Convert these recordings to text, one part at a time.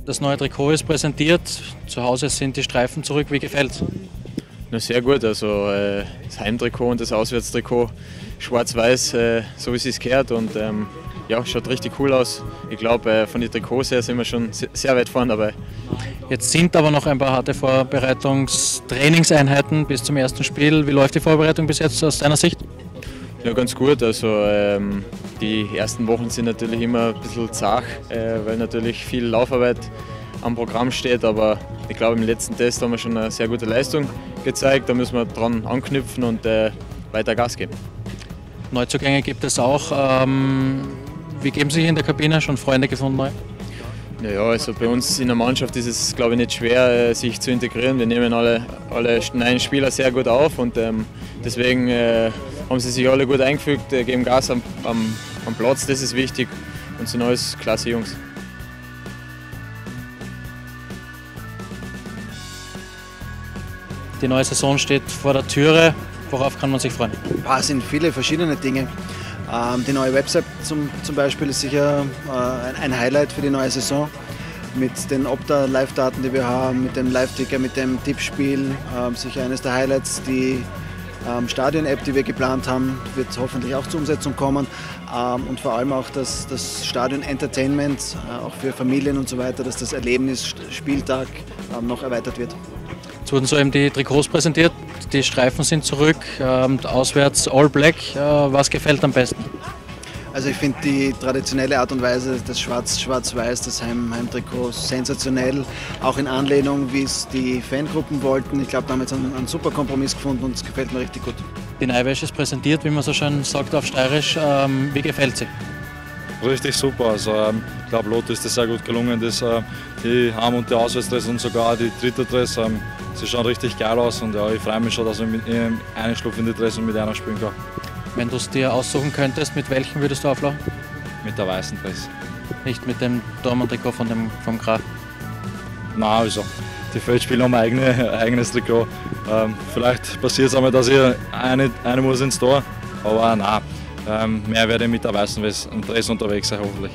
Das neue Trikot ist präsentiert, zu Hause sind die Streifen zurück. Wie gefällt's? Na, sehr gut, also das Heimtrikot und das Auswärtstrikot schwarz-weiß, so wie es sich gehört und ja, schaut richtig cool aus. Ich glaube, von den Trikots her sind wir schon sehr weit vorne dabei. Jetzt sind aber noch ein paar harte Vorbereitungstrainingseinheiten bis zum ersten Spiel. Wie läuft die Vorbereitung bis jetzt aus deiner Sicht? Ja, ganz gut. Also die ersten Wochen sind natürlich immer ein bisschen zart, weil natürlich viel Laufarbeit am Programm steht. Aber ich glaube, im letzten Test haben wir schon eine sehr gute Leistung gezeigt. Da müssen wir dran anknüpfen und weiter Gas geben. Neuzugänge gibt es auch. Wie geben Sie sich in der Kabine? Schon Freunde gefunden neu? Ja, also bei uns in der Mannschaft ist es, glaube ich, nicht schwer, sich zu integrieren. Wir nehmen alle neuen Spieler sehr gut auf und deswegen haben sie sich alle gut eingefügt, geben Gas am Platz, das ist wichtig und sind alles klasse Jungs. Die neue Saison steht vor der Türe. Worauf kann man sich freuen? Es sind viele verschiedene Dinge. Die neue Website zum Beispiel ist sicher ein Highlight für die neue Saison. Mit den Opta-Live-Daten, die wir haben, mit dem Live-Ticker, mit dem Tippspiel. Sicher eines der Highlights. Die Stadion-App, die wir geplant haben, wird hoffentlich auch zur Umsetzung kommen. Und vor allem auch das Stadion-Entertainment, auch für Familien und so weiter, dass das Erlebnis Spieltag noch erweitert wird. Es wurden soeben die Trikots präsentiert, die Streifen sind zurück, auswärts All Black. Was gefällt am besten? Also ich finde die traditionelle Art und Weise, das Schwarz-Weiß, das Heimtrikot sensationell, auch in Anlehnung, wie es die Fangruppen wollten. Ich glaube, da haben wir jetzt einen super Kompromiss gefunden und es gefällt mir richtig gut. Die neue Wäsche ist präsentiert, wie man so schön sagt auf Steirisch. Wie gefällt sie? Richtig super. Also, ich glaube, Lotto ist das sehr gut gelungen. Die Heim- und die Auswärtsdress und sogar die dritte Dress, sie schauen richtig geil aus. Und ja, ich freue mich schon, dass ich mit einem Schlupf in die Dress und mit einer spielen kann. Wenn du es dir aussuchen könntest, mit welchem würdest du auflaufen? Mit der weißen Dress. Nicht mit dem Dortmund-Trikot vom Graf? Nein, also die Feldspieler haben ein eigenes Trikot. Vielleicht passiert es einmal, dass ich eine muss ins Tor, aber nein. Mehr werde ich mit der weißen Dress unterwegs sein, hoffentlich.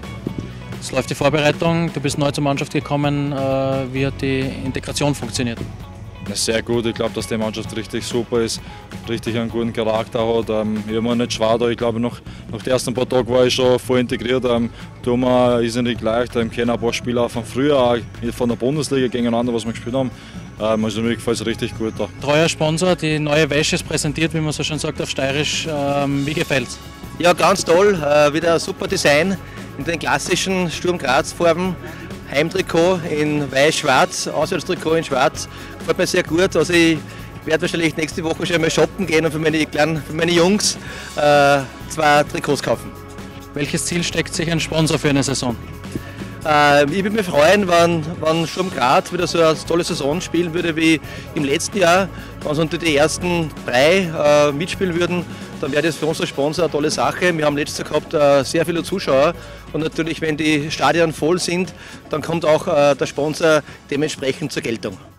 Es läuft die Vorbereitung, du bist neu zur Mannschaft gekommen. Wie hat die Integration funktioniert? Ja, sehr gut, ich glaube, dass die Mannschaft richtig super ist, richtig einen guten Charakter hat. Ich habe mir nicht schwer da, ich glaube, nach den ersten paar Tagen war ich schon voll integriert. Tut mir irrsinnig leicht, ich kenne ein paar Spieler von früher, auch von der Bundesliga gegeneinander, was wir gespielt haben. Also mir gefällt es richtig gut da. Treuer Sponsor, die neue Wäsche ist präsentiert, wie man so schön sagt auf Steirisch. Wie gefällt's? Ja, ganz toll. Wieder ein super Design in den klassischen Sturm Graz Farben. Heimtrikot in weiß-schwarz, Auswärtstrikot in schwarz. Gefällt mir sehr gut. Also ich werde wahrscheinlich nächste Woche schon mal shoppen gehen und für meine Jungs 2 Trikots kaufen. Welches Ziel steckt sich ein Sponsor für eine Saison? Ich würde mich freuen, wenn Sturm Graz wieder so eine tolle Saison spielen würde wie im letzten Jahr. Wenn sie unter die ersten 3 mitspielen würden, dann wäre das für unsere Sponsor eine tolle Sache. Wir haben letztes Jahr gehabt sehr viele Zuschauer und natürlich, wenn die Stadien voll sind, dann kommt auch der Sponsor dementsprechend zur Geltung.